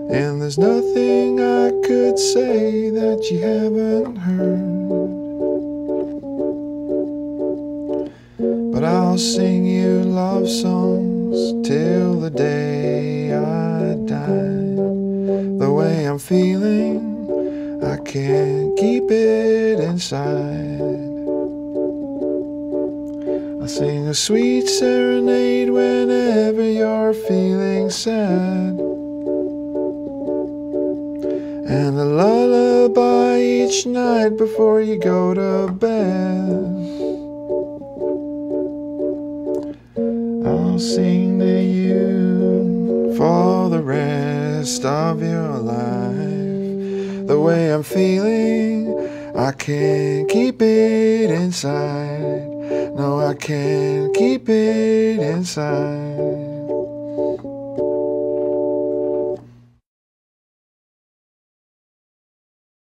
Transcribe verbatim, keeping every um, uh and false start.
And there's nothing I could say that you haven't heard. But I'll sing you love songs till the day I die. The way I'm feeling, I can't keep it inside. I sing a sweet serenade whenever you're feeling sad, and a lullaby each night before you go to bed. I'll sing to you for the rest of your life. The way I'm feeling, I can't keep it inside. No, I can't keep it inside.